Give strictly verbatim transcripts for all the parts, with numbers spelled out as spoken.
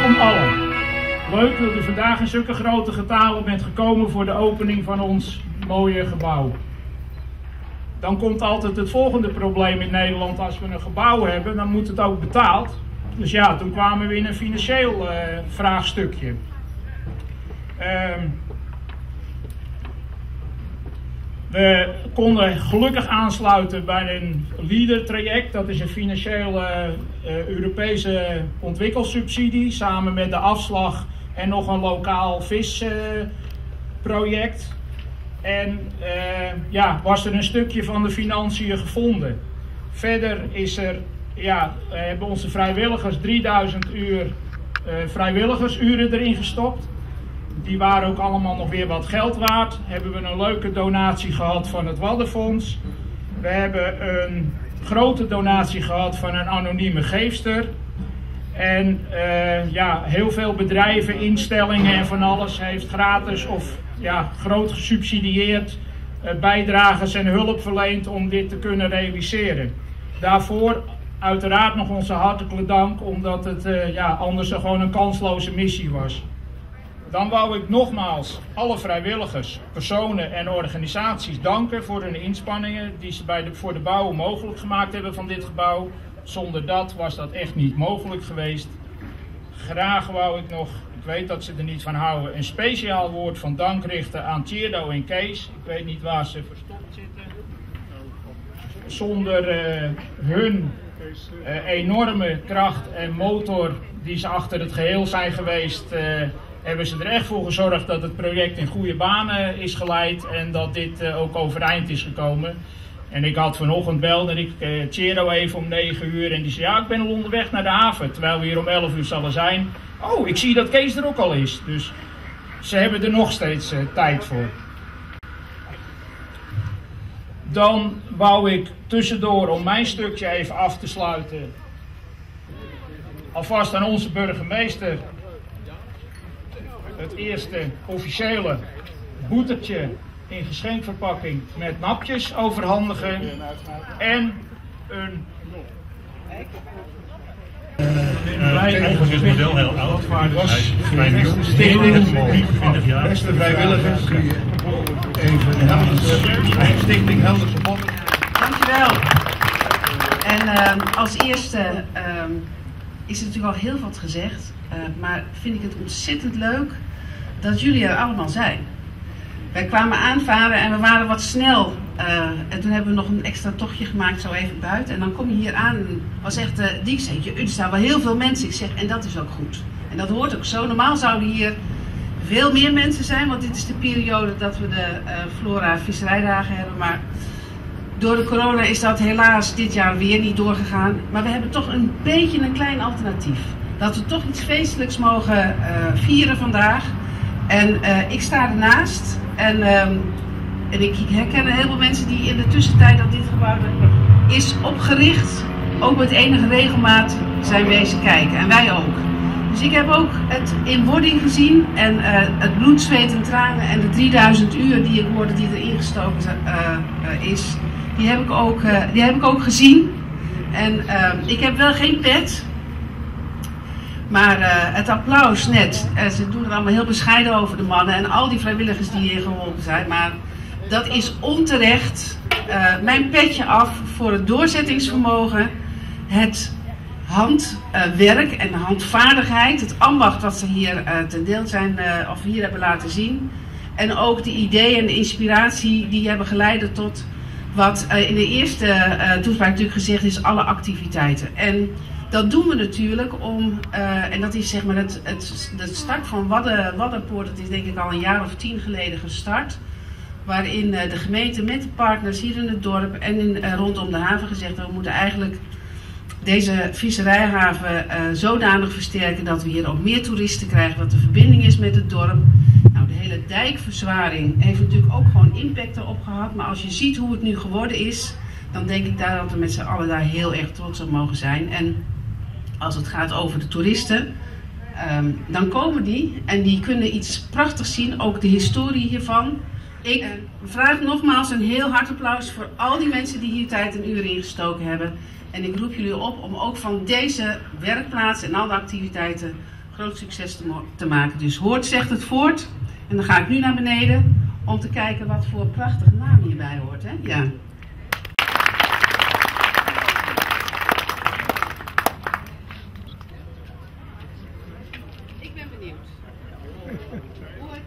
Welkom allen. Leuk dat u vandaag in zulke grote getalen bent gekomen voor de opening van ons mooie gebouw. Dan komt altijd het volgende probleem in Nederland. Als we een gebouw hebben, dan moet het ook betaald. Dus ja, toen kwamen we in een financieel uh, vraagstukje. Uh, we konden gelukkig aansluiten bij een LEADER-traject. Dat is een financiële uh, Europese ontwikkelsubsidie. Samen met de afslag en nog een lokaal visproject. Uh, en uh, ja, was er een stukje van de financiën gevonden. Verder is er, ja, hebben onze vrijwilligers drieduizend uur uh, vrijwilligersuren erin gestopt. Die waren ook allemaal nog weer wat geld waard. Hebben we een leuke donatie gehad van het Waddenfonds. We hebben een grote donatie gehad van een anonieme geefster. En uh, ja, heel veel bedrijven, instellingen en van alles heeft gratis of ja, groot gesubsidieerd uh, bijdrages en hulp verleend om dit te kunnen realiseren. Daarvoor uiteraard nog onze hartelijke dank, omdat het uh, ja, anders gewoon een kansloze missie was. Dan wou ik nogmaals alle vrijwilligers, personen en organisaties danken voor hun inspanningen die ze bij de, voor de bouw mogelijk gemaakt hebben van dit gebouw. Zonder dat was dat echt niet mogelijk geweest. Graag wou ik nog, ik weet dat ze er niet van houden, een speciaal woord van dank richten aan Tjerdo en Kees. Ik weet niet waar ze verstopt zitten. Zonder uh, hun uh, enorme kracht en motor die ze achter het geheel zijn geweest, uh, hebben ze er echt voor gezorgd dat het project in goede banen is geleid en dat dit uh, ook overeind is gekomen. En ik had vanochtend belde ik uh, Tjerdo even om negen uur en die zei ja, ik ben al onderweg naar de haven, terwijl we hier om elf uur zullen zijn. Oh, ik zie dat Kees er ook al is, dus ze hebben er nog steeds uh, tijd voor. Dan wou ik tussendoor, om mijn stukje even af te sluiten, alvast aan onze burgemeester het eerste officiële boetertje in geschenkverpakking met napjes overhandigen en een Uh, eigenlijk is het model heel oud, maar het was vrij nieuw. Stichting, twintig jaar. beste vrijwilligers, kun je even Helderse, Stichting Helderse Botten. Dankjewel. En uh, als eerste uh, is er natuurlijk al heel wat gezegd, uh, maar vind ik het ontzettend leuk dat jullie er allemaal zijn. Wij kwamen aanvaren en we waren wat snel. Uh, en toen hebben we nog een extra tochtje gemaakt, zo even buiten. En dan kom je hier aan en was echt, uh, die zei, er staan wel heel veel mensen. Ik zeg, en dat is ook goed. En dat hoort ook zo. Normaal zouden hier veel meer mensen zijn, want dit is de periode dat we de uh, Flora Visserijdagen hebben. Maar door de corona is dat helaas dit jaar weer niet doorgegaan. Maar we hebben toch een beetje een klein alternatief. Dat we toch iets feestelijks mogen uh, vieren vandaag. En uh, ik sta ernaast. En, uh, en ik herken een heleboel mensen die in de tussentijd dat dit gebouw is opgericht, ook met enige regelmaat zijn wezen kijken. En wij ook. Dus ik heb ook het in wording gezien en uh, het bloed, zweet en tranen en de drieduizend uur die ik hoorde die erin gestoken uh, uh, is, die heb ik ook, uh, die heb ik ook gezien. En uh, ik heb wel geen pet. Maar uh, het applaus net, uh, ze doen er allemaal heel bescheiden over de mannen en al die vrijwilligers die hier geholpen zijn. Maar dat is onterecht. Uh, mijn petje af voor het doorzettingsvermogen, het handwerk uh, en de handvaardigheid, het ambacht wat ze hier uh, ten deel zijn uh, of hier hebben laten zien. En ook de ideeën en de inspiratie die hebben geleid tot wat uh, in de eerste uh, toespraak natuurlijk gezegd is, alle activiteiten. En dat doen we natuurlijk om, uh, en dat is zeg maar het, het, het start van Wadden, Waddenpoort, dat is denk ik al een jaar of tien geleden gestart. Waarin uh, de gemeente met de partners hier in het dorp en in, uh, rondom de haven gezegd, we moeten eigenlijk deze visserijhaven uh, zodanig versterken dat we hier ook meer toeristen krijgen, dat de verbinding is met het dorp. Nou, de hele dijkverzwaring heeft natuurlijk ook gewoon impact erop gehad, maar als je ziet hoe het nu geworden is, dan denk ik daar dat we met z'n allen daar heel erg trots op mogen zijn. En als het gaat over de toeristen, um, dan komen die en die kunnen iets prachtigs zien, ook de historie hiervan. Ik uh, vraag nogmaals een heel hard applaus voor al die mensen die hier tijd en uren in gestoken hebben. En ik roep jullie op om ook van deze werkplaats en alle activiteiten groot succes te, te maken. Dus hoort zegt het voort. En dan ga ik nu naar beneden om te kijken wat voor prachtige naam hierbij hoort. Hè? Ja. Ik ben benieuwd. Hoe het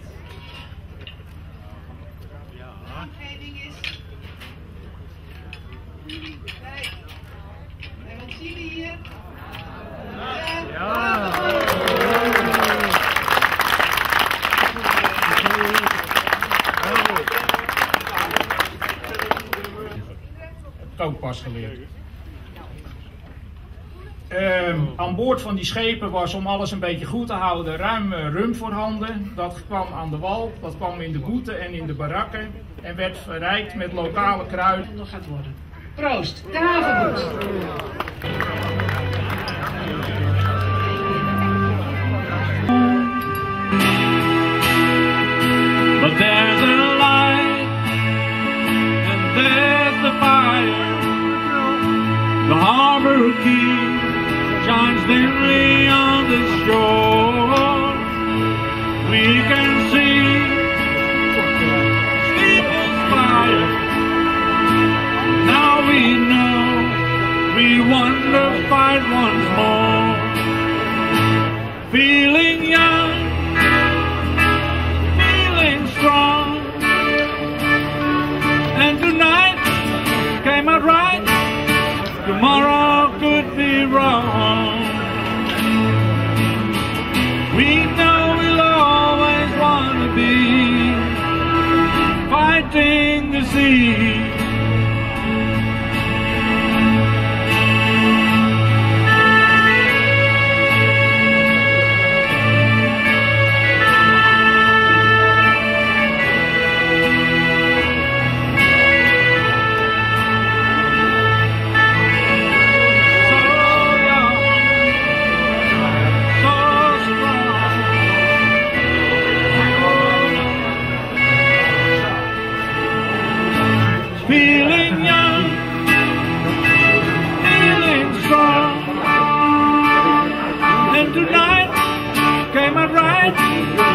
omgeving is. Kijk. En wat zien we hier? Ja. Ook pas geleerd. Uh, aan boord van die schepen was, om alles een beetje goed te houden, ruim uh, rum voorhanden. Dat kwam aan de wal, dat kwam in de boeten en in de barakken en werd verrijkt met lokale kruiden. En nog gaat worden. Proost, de havenboet. But there's a light and there's the fire. The harbor key shines dimly on the shore. We can see steeples fire. Now we know we want to fight once more. Feeling young, feeling strong. And tonight came out right. Tomorrow could be wrong. We know we'll always want to be fighting the sea. Feeling young, feeling strong. And tonight came out right.